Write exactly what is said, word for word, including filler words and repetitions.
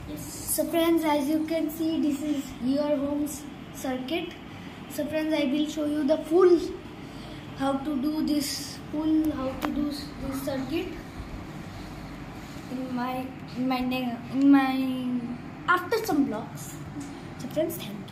Yes. So friends, as you can see, this is your home's circuit. So friends, I will show you the full how to do this full how to do this circuit in my in my in my after some blocks. So friends, thank you.